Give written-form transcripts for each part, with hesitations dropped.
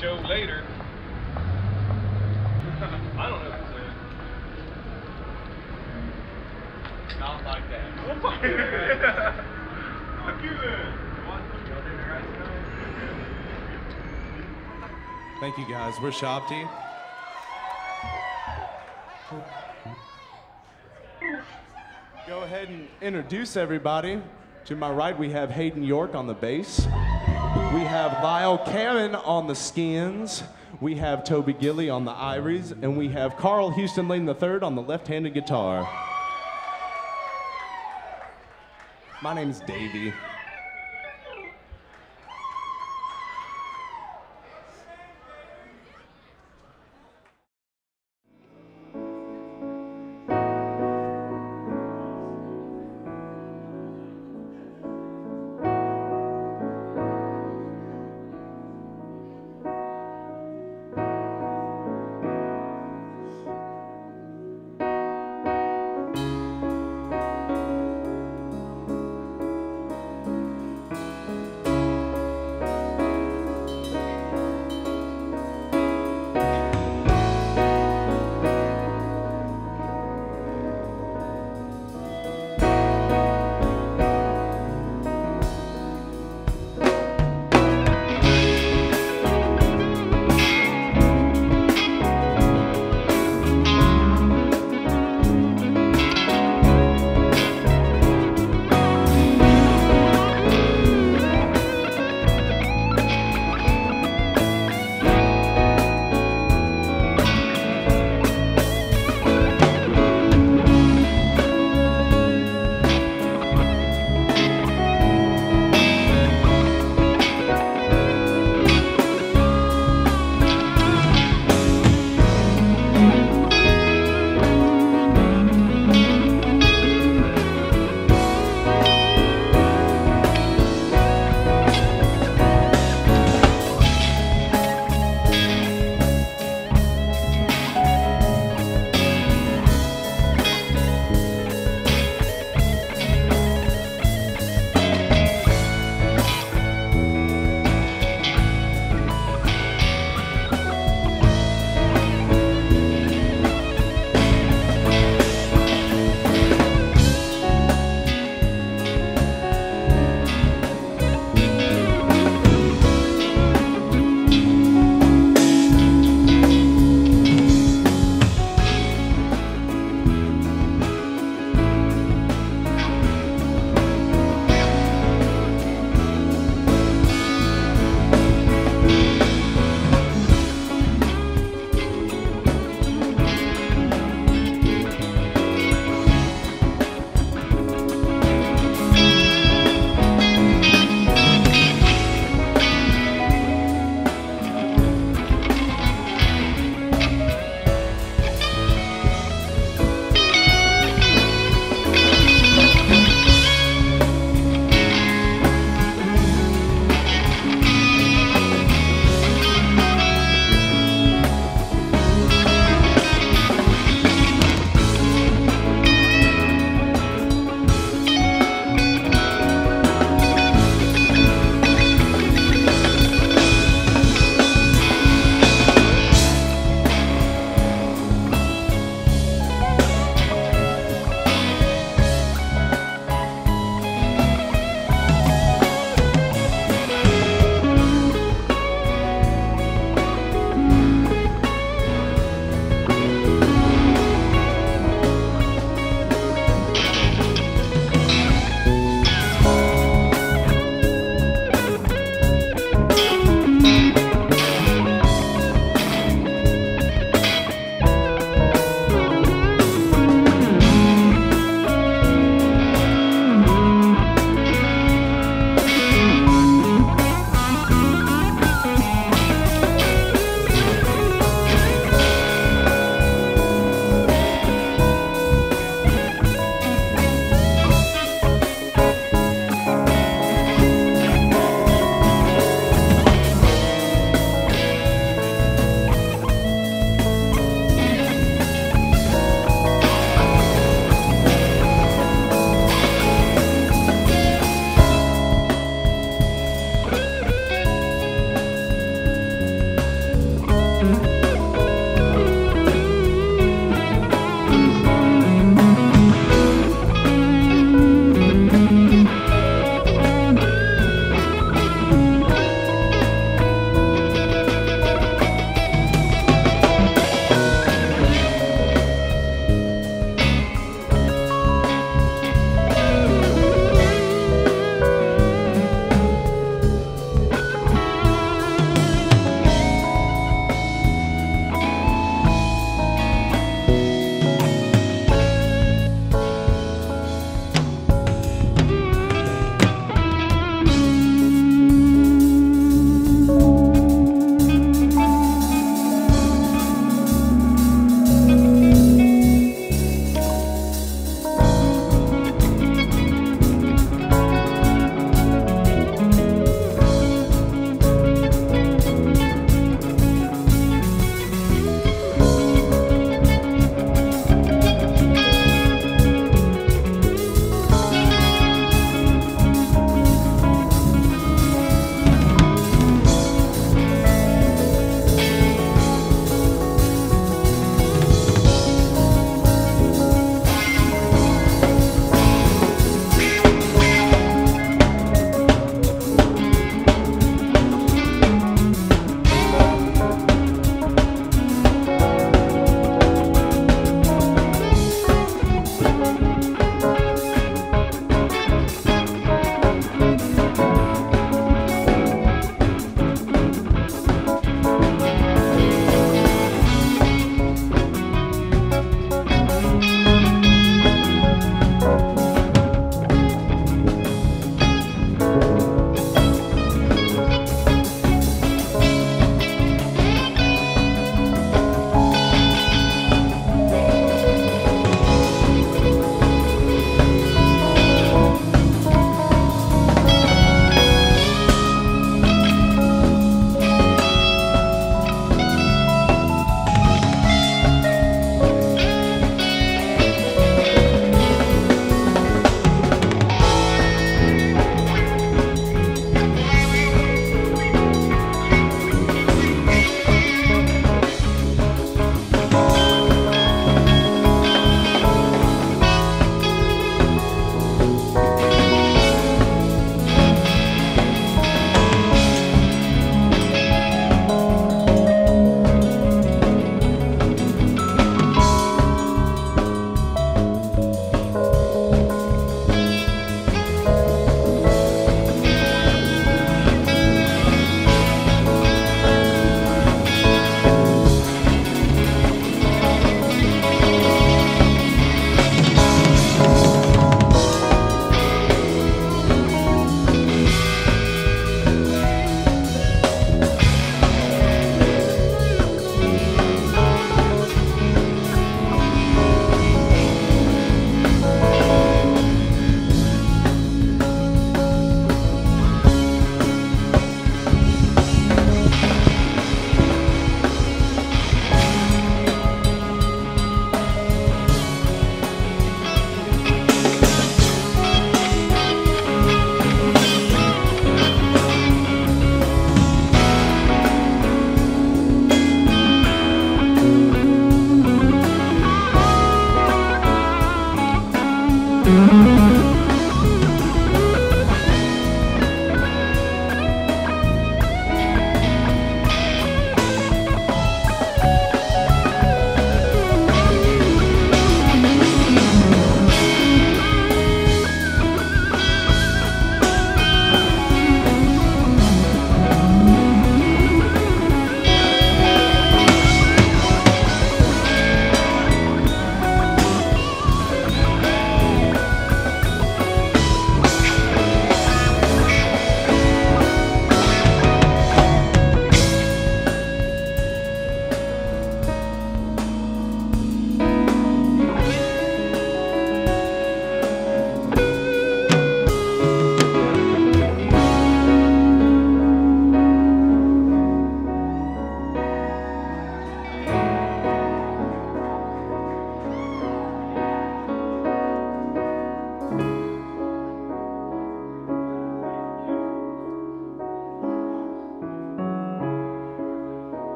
show later. I don't know if it's in. Not like that. Well, fuck you then. Fuck you then. Thank you guys. We're Shabti. Go ahead and introduce everybody. To my right, we have Hayden York on the bass. We have Lyle Canon on the skins. We have Toby Gilly on the iries. And we have Carl Houston Lane III on the left-handed guitar. My name's Davey.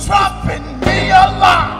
dropping me a line.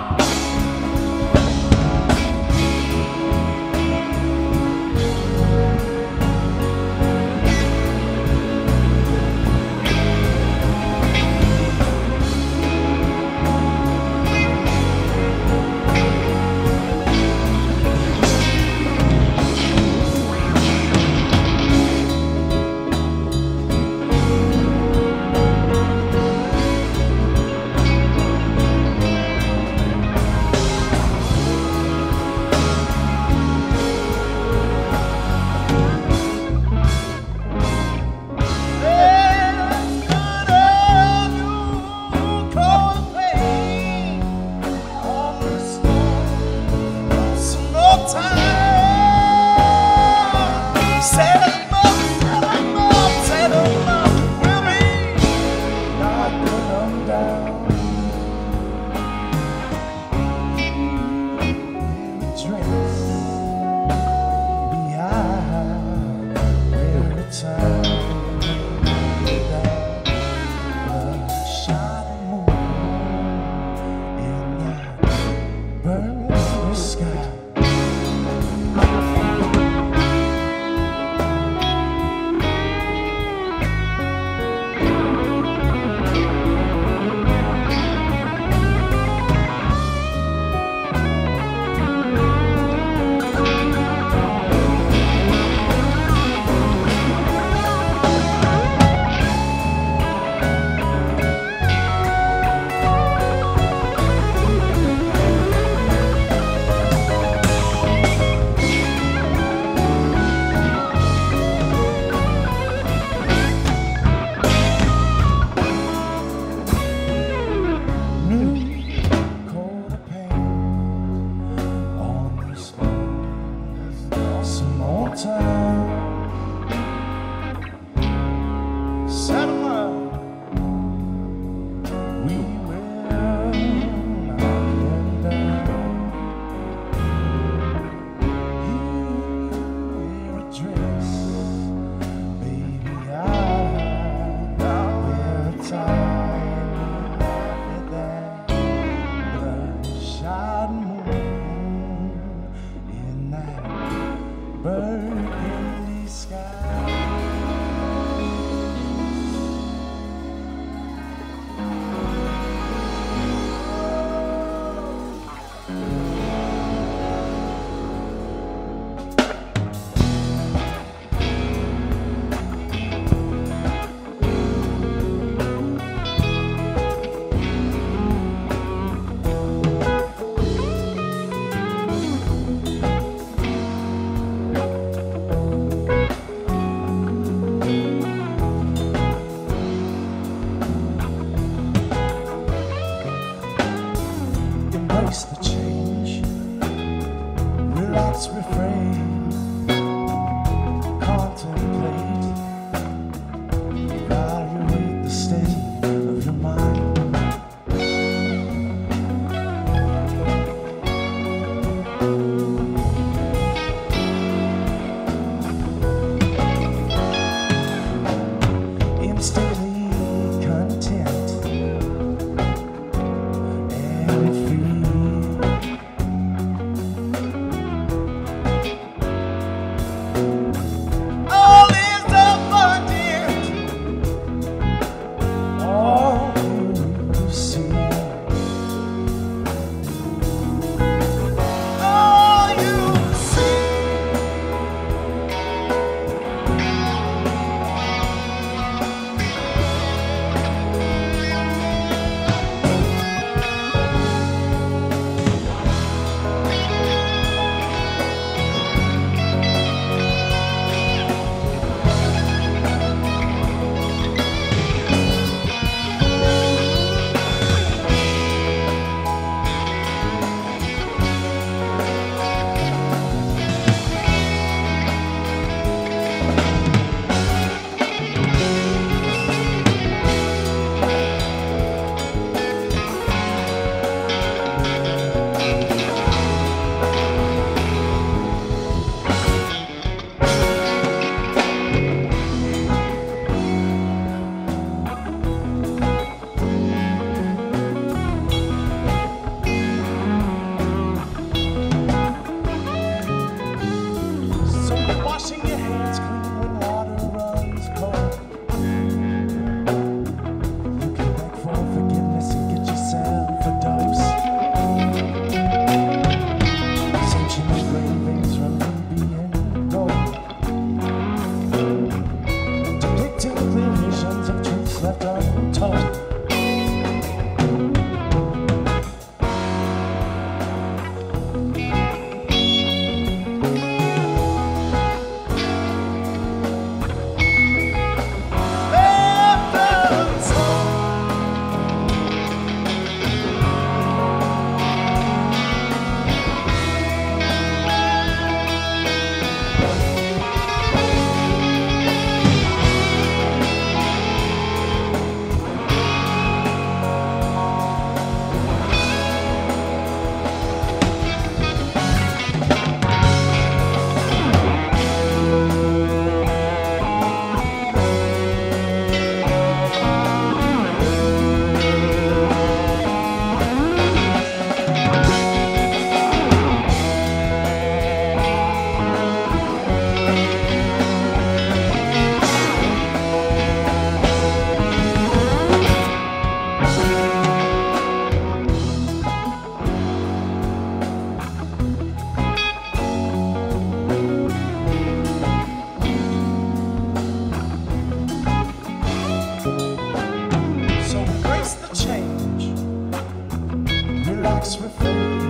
sparks reflect,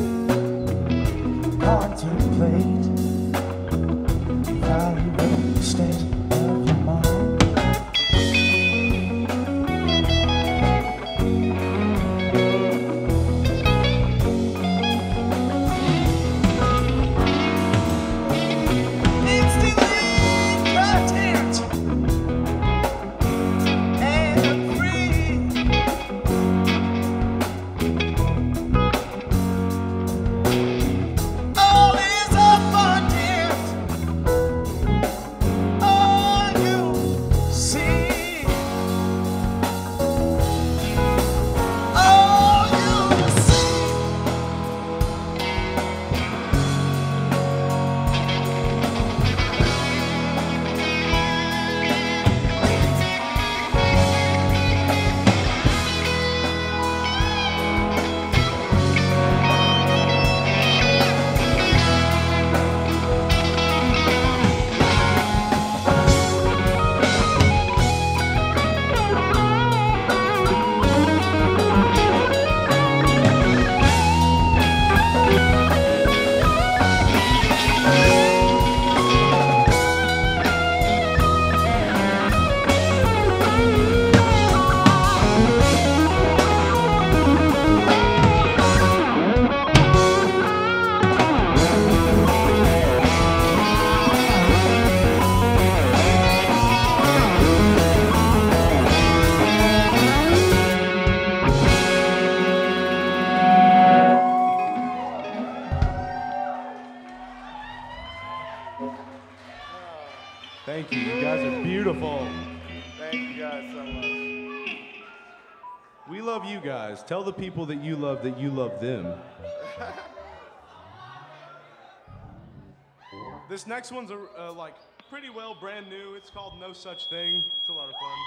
contemplate, evaluate the state of your mind. Thank you. You guys are beautiful. Thank you guys so much. We love you guys. Tell the people that you love them. This next one's like pretty well brand new. It's called No Such Thing. It's a lot of fun.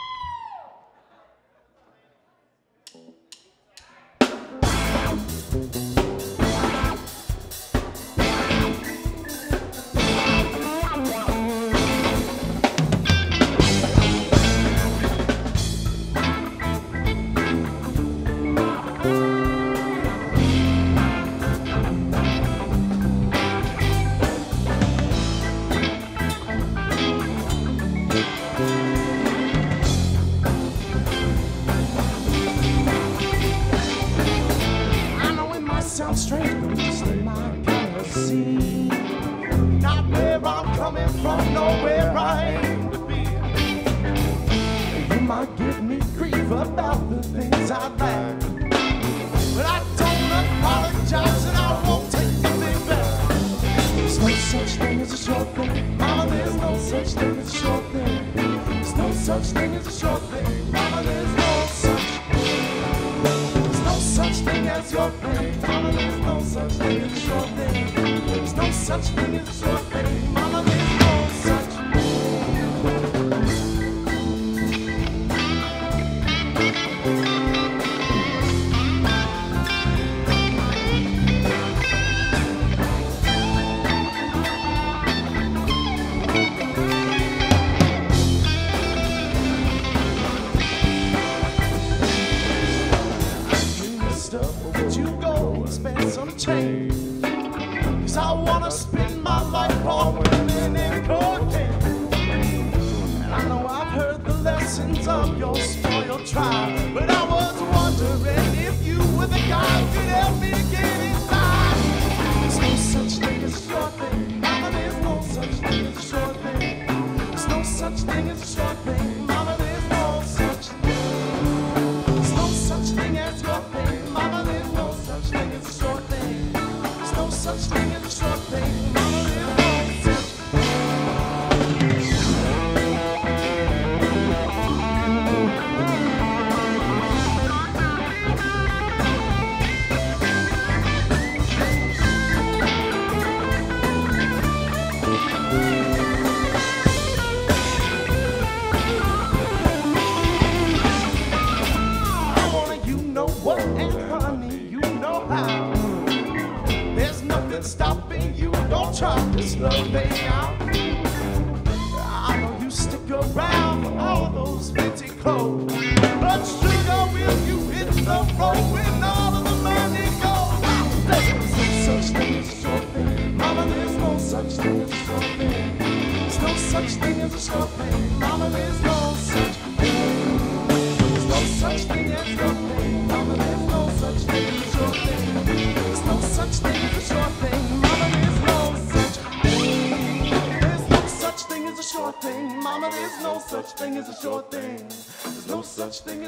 Sounds strange, but it's in my galaxy. Not where I'm coming from, nowhere I aim to be. You might give me grief about the things I lack, but I don't apologize and I won't take anything back. There's no such thing as a short thing, mama, there's no such thing as a short thing. There's no such thing as a short thing, mama, there's no such thing as your thing, mama, there's no such thing as a short thing. There's no such thing as a short thing, mama, there's no such would you go and spend some change? 'Cause I wanna spend my life all women in cocaine. And I know I've heard the lessons of your spoiled tribe, but I was wondering if you were the guy who could help me to get inside. There's no such thing as a short thing, mama, there's no such thing as a short thing. There's no such thing as a short thing, mama, there's no such thing. There's no such thing as your thing, mama, there's no such thing as a short thing. There's no such thing as a short thing, mama, there's no such I wanna, you know what, and honey, you know how. There's nothing stopping you, don't try to slow things out. I know you stick around for all those fancy clothes, but sugar, will you hit the road when all of the money goes?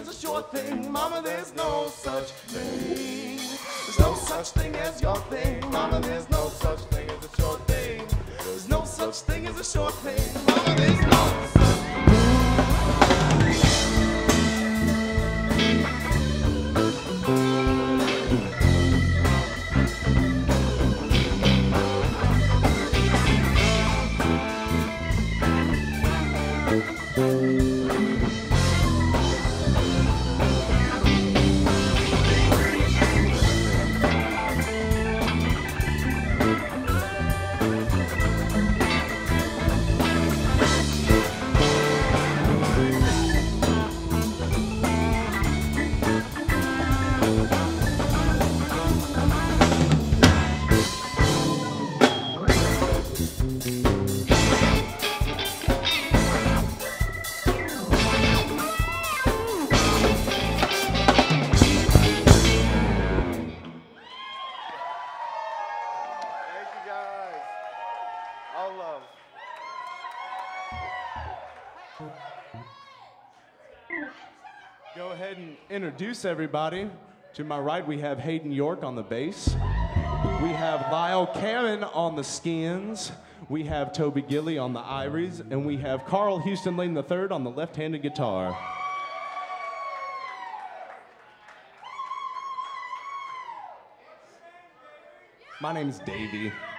a sure thing, mama, there's no such thing. There's no such thing as your thing, mama, there's no such thing as a sure thing. There's no such thing as a sure thing, mama, there's no such thing. Go ahead and introduce everybody. To my right, we have Hayden York on the bass. We have Lyle Canon on the skins. We have Toby Gilly on the ivories. And we have Carl Houston Lane III on the left-handed guitar. My name's Davey.